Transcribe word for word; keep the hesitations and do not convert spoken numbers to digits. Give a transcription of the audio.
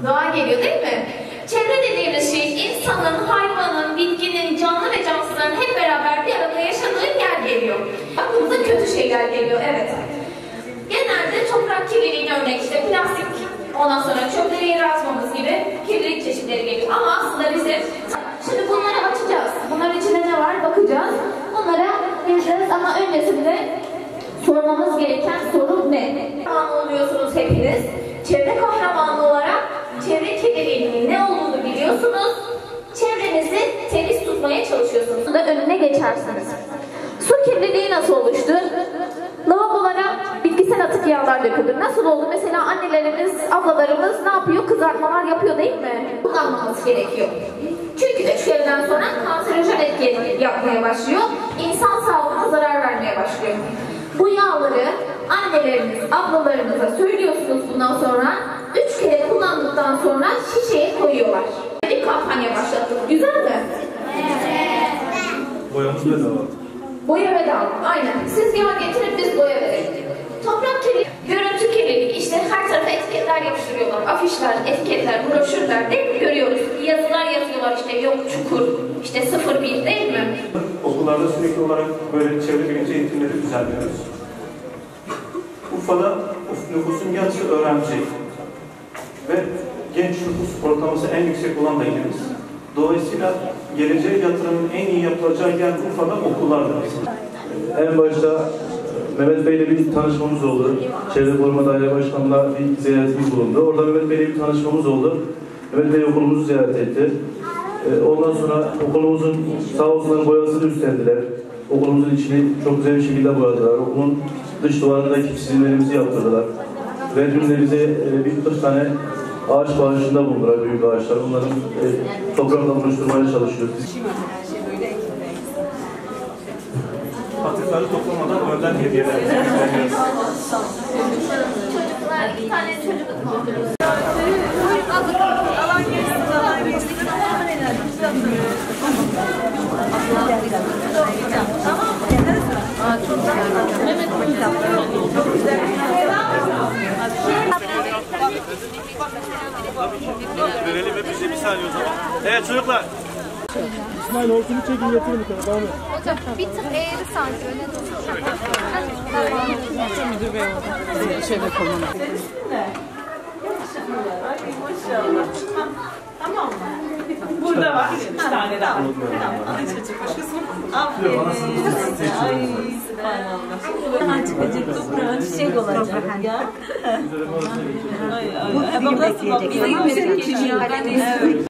Doğa geliyor değil mi? Çevre dediğimiz şey insanın, hayvanın, bitkinin, canlı ve cansızların hep beraber bir arada yaşadığı yer geliyor. Aklımıza kötü şeyler geliyor, evet. Genelde toprak kirliliğine örnek işte plastik, ondan sonra çöpleri yere atmamız gibi kirlilik çeşitleri geliyor. Ama aslında bizim, şimdi bunları açacağız. Bunların içinde ne var bakacağız. Bunlara gireceğiz ama öncesinde sormamız gereken soru ne? Kahramanlı oluyorsunuz hepiniz. Çevre kahramanlığı olarak çevre kirliliğinin ne olduğunu biliyorsunuz. Çevrenizi temiz tutmaya çalışıyorsunuz. Da önüne geçersiniz. Su kirliliği nasıl oluştu? Lavabolara bitkisel atık yağlar döküldü. Nasıl oldu? Mesela annelerimiz, ablalarımız ne yapıyor? Kızartmalar yapıyor değil mi? Kullanmamız gerekiyor. Çünkü üç yerden sonra kanserojen etki yapmaya başlıyor. İnsan sağlığına zarar vermeye başlıyor. Bu yağları anneleriniz, ablalarınıza söylüyorsunuz bundan sonra. Üç kere kullandıktan sonra şişeye koyuyorlar. Bir kampanya başlattık. Güzel mi? Evet. Boyamız bedava. Boya bedava. Aynen. Siz yağ getirin, biz boya verelim. Toprak kirliliği, görüntü kirliliği. İşte her tarafa etiketler yapıştırıyorlar. Afişler, etiketler, broşürler değil mi? Görüyoruz. Yazılar yazıyorlar işte yok çukur, işte sıfır bir değil mi? Okullarda sürekli olarak böyle çevre bilimci eğitimleri düzenliyoruz. Urfa'da nüfusun yarısı öğrenci ve genç nüfus ortalaması en yüksek olan da ilimiz. Dolayısıyla geleceğe yatırımın en iyi yapılacağı yer Urfa'da okullardır. En başta Mehmet Bey'le bir tanışmamız oldu. Çevre Koruma Daire Başkanı'na bir ziyaretimiz bulundu. Orada Mehmet Bey'le bir tanışmamız oldu. Mehmet Bey okulumuzu ziyaret etti. Ondan sonra okulumuzun sağ olsunlar boyasını üstlendiler. Okulumuzun içini çok güzel bir şekilde boyadılar. Okulun dış duvarındaki çizimlerimizi yaptırdılar. Ve dün de bize bir kırk tane ağaç bağışında bulundular, büyük ağaçlar. Onların e, toprakla buluşturmaya çalışıyoruz. Atıkları toplamadan önden hediyeler veriyoruz. Çocuklar, bir tane çocuk oturuyoruz. Alan gelsin, alan gelsin. Tamam mı? Aa, çok güzel. Mehmet çok güzel. Verelim hepimize bir saniye o zaman. Evet çocuklar. İsmail hortumu çekin getirin bir tane. Devam et. Hocam bir tık eğri sanki öyle de. Şöyle koyalım. Maşallah. Tamam mı? Burada var. Bir tane daha. Tamam. Ay çocuk başkası. Aferin. Ay subhanallah. Çıkacak toprağın çiçek olacak ya. Ay ay. Babası bak. Bize yüksek geçiyor.